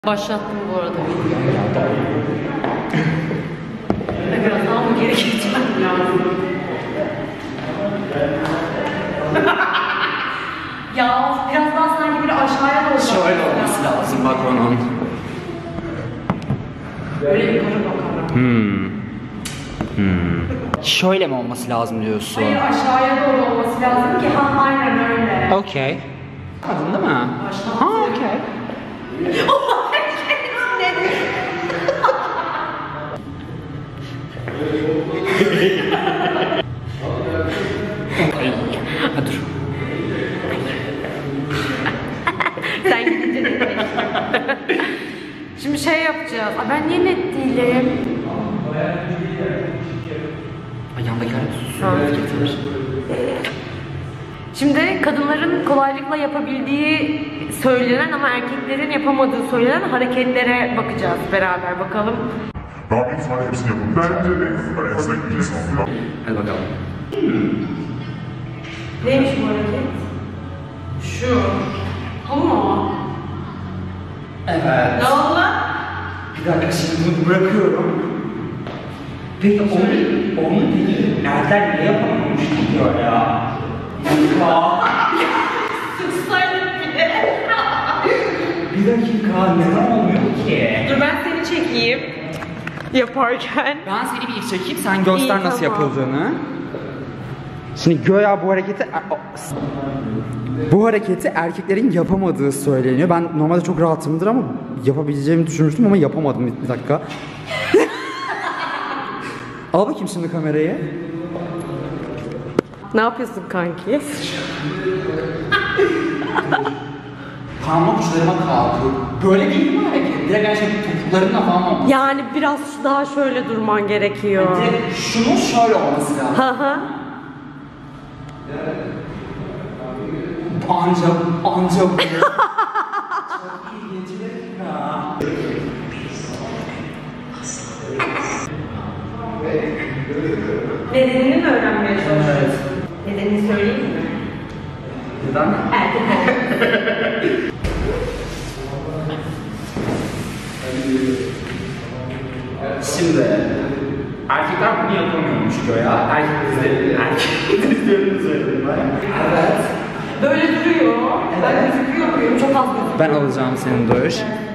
Başlattım bu arada videoyu. Biraz daha mı geri geçmem lazım? Ya biraz daha sanki bir aşağıya doğru. Şöyle olması lazım bak onun. Böyle yukarı bakalım. Şöyle mi olması lazım diyorsun? Hayır, aşağıya doğru olması lazım ki aynen öyle. Okey. Anladın değil mi? Başlattım. Ha okey. Hadi dur. Sen gidince net. Şimdi şey yapacağız. Aa, ben niye net değilim? Ay yandakiler Ha. Şimdi kadınların kolaylıkla yapabildiği söylenen ama erkeklerin yapamadığı söylenen hareketlere bakacağız beraber bakalım. Daha bir tane hepsini yapalım. Bence de. Ben hepsine gideceğiz aslında. Hadi bakalım. Neymiş bu hareket? Şu. Bu mu? Evet. Ne oldu? Bir dakika şimdi bunu bırakıyorum. Peki onu peki erkekler niye yapamamış diyor ya? Sıksaydık bile. Bir dakika neden olmuyor ki? Dur ben seni çekeyim. Yaparken. Ben seni bir çekeyim sen göster İyi, nasıl tamam. yapıldığını. Şimdi göya bu hareketi erkeklerin yapamadığı söyleniyor. Ben normalde çok rahatımdır ama yapabileceğimi düşünmüştüm ama yapamadım bir dakika. Al bakayım şimdi kamerayı. Ne yapıyorsun kanki? Parmak uçlarıma kaldı. Böyle değil mi hareket? Direkt gerçekten topuklarınla falan olması. Yani biraz daha şöyle durman gerekiyor. Direkt şunun şöyle olması lazım. Haha. Anca bu. Çok ilginç bir ya. Nedenini mi öğrenmeye çalışıyorsun? Nedenini söyleyeyim mi? Neden? Erkek olmak. Şimdi erkekler bunu yapamıyormuş göya. Erkek dizlerini söyledim ben. Evet. Böyle duruyor. Ben gözüküyor muyum? Çok az gözüküyor. Ben alacağım senin dur.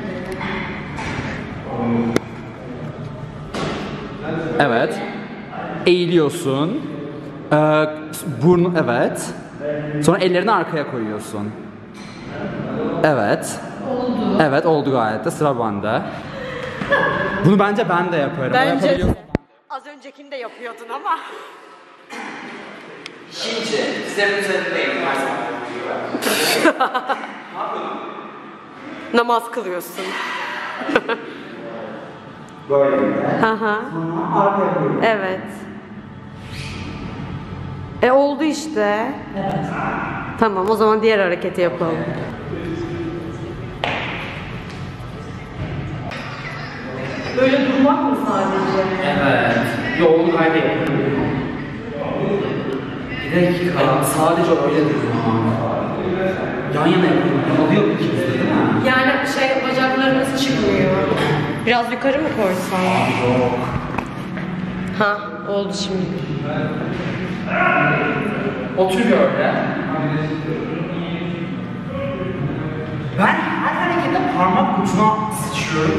Evet. Eğiliyorsun. Burnu evet. Sonra ellerini arkaya koyuyorsun. Evet. Oldu. Evet oldu gayet de sıra bende. Bunu bence ben de yaparım. Bence de. Az öncekini de yapıyordun ama. Şimdi dizlerin üzerindeyim her zaman. Namaz kılıyorsun. Böyle. Haha. Sonra arkaya koyuyorum. Evet. Oldu işte. Evet. Tamam, o zaman diğer hareketi yapalım. Böyle durmak mı sadece? Evet. Yolunu kaybediyorum. Bir dakika. Sadece öyle durma. Yan yana yapıyorum. Alıyor mu ikimiz de değil mi? Yani bacaklarımız çıkmıyor. Biraz yukarı mı koysan? Yok. Ha, oldu şimdi. Otur bir öyle. Ben her harekette parmak ucuna sıçıyorum.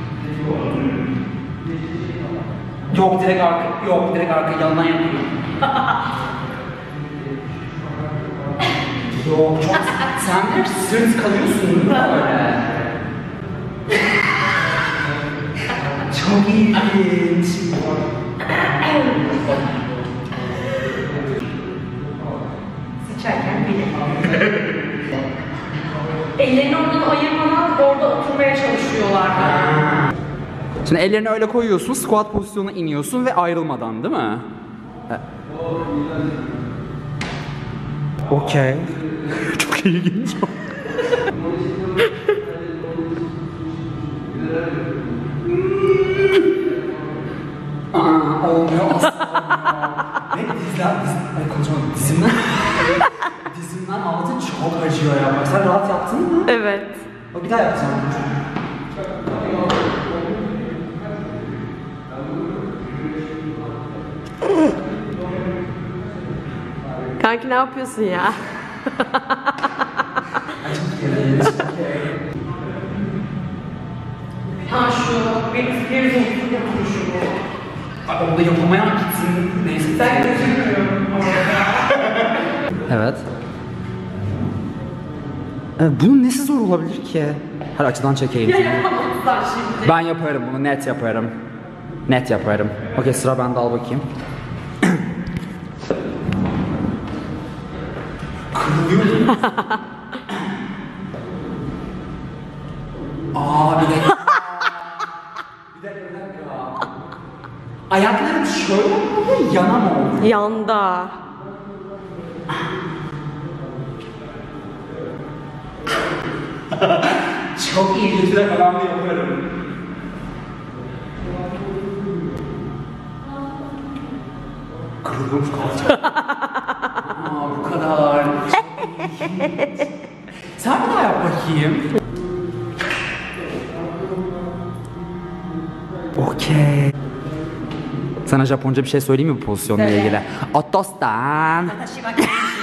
Yok direkt arka yandan yapıyorum. Yok çok sen hep sırt kalıyorsun değil mi öyle? Çok ilginç. Sıçarken bile. Ellerini oradan ayırmadan orada oturmaya çalışıyorlar. Şimdi ellerini öyle koyuyorsun, squat pozisyonuna iniyorsun ve ayrılmadan değil mi? Okey. Çok ilginç. Olmuyor asla. Ve ay konuşamadım, dizimden altı çok acıyor ya. Bak sen rahat yaptın mı? Evet. Bir daha yapacağım. Kanki ne yapıyorsun ya? Ha şu benim spirizm oturuşu bu. Ay, onu da yapamayan gitsin. Neyse. Ben gözükmüyorum. Evet. Bunun nesi zor olabilir ki? Her açıdan çekeyim. Ya yapamazlar şimdi. Ben yaparım bunu, net yaparım. Net yaparım. Okey, sıra bende, al bakayım. Kırılıyor mu? Bir dakika. Bir dakika. Ayaklarım şöyle mi oluyor, yana mı oluyor? Yanda. Çok iyi, götüre kalan bir yaparım. Kırılmış kalacak. Bu kadar. Sen bir daha yap bakayım. Okey. Sana Japonca bir şey söyleyeyim mi bu pozisyonla ilgili? Otostan.